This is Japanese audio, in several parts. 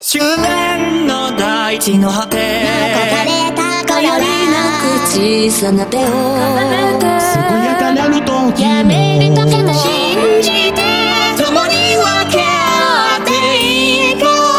終焉の大地の果て、 頼りなく小さな手を健やかなるとやめるだけの信じて共に分け合っていこう。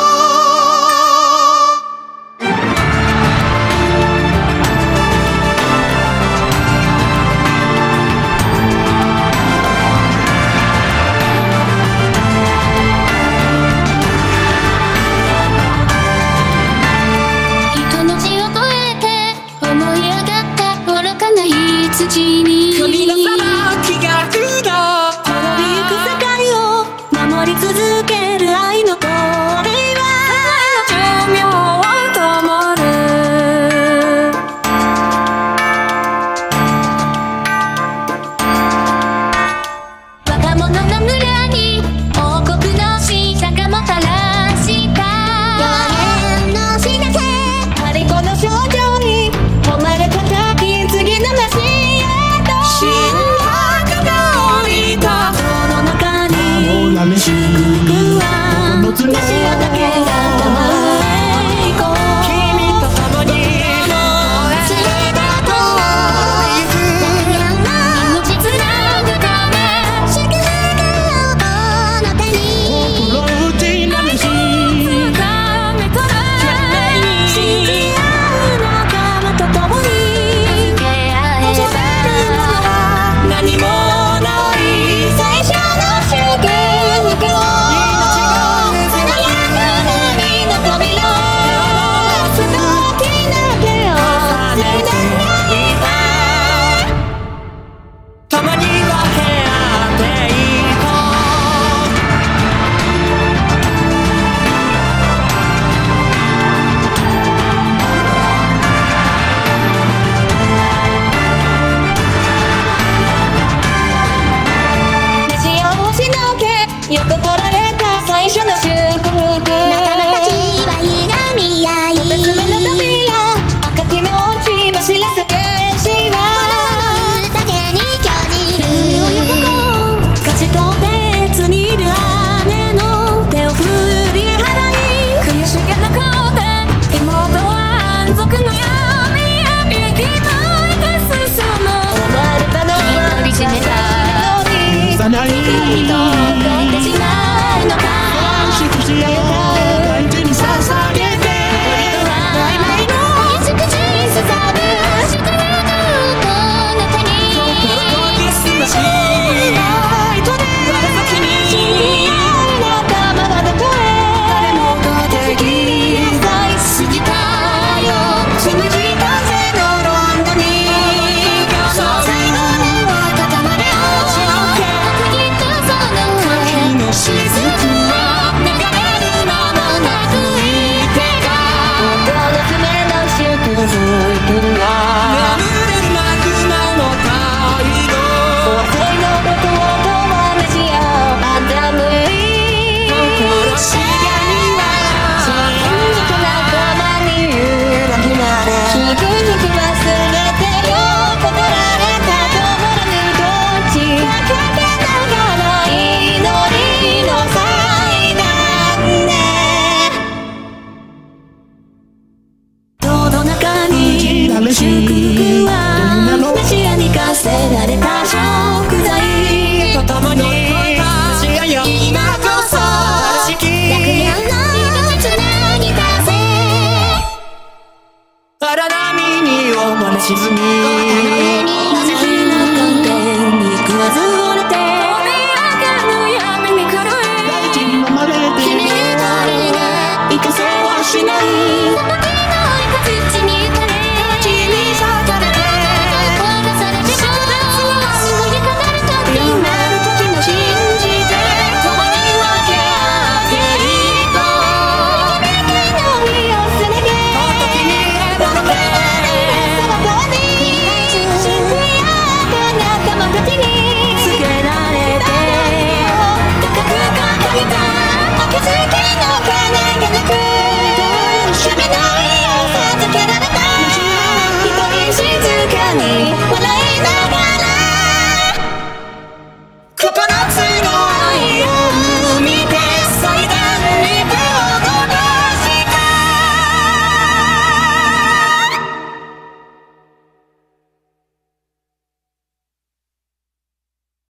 人の血を超えて思い上がった愚かな羊に神の裁きが来る滅びゆく世界を守り続ける愛の鳥は寿命を灯る。若者の村に王国の使者がもたらした永遠の死なせパリコの少女に誉れ高き次の街へと心拍が降りたその中になめし祝福はのつれなしよだけが黙っていこう。 君と共に知れたと命つなぐため祝福をこの手に心打ちなめし掴めたら信じ合う仲間と共に助け合えるものは何もない最初の祝福を華やかな海の扉素敵な手をつないで共に分け合っていこ幸せのけよく取られた最初の祝福仲間たちはひがみ合い別目の扉赤き目落ち走らせ天使はだけに巨人を横勝ちと別にいる姉の手を振り払い悔しげな顔で妹は安息の闇へビューティーボーイが進む生まれたのは幼い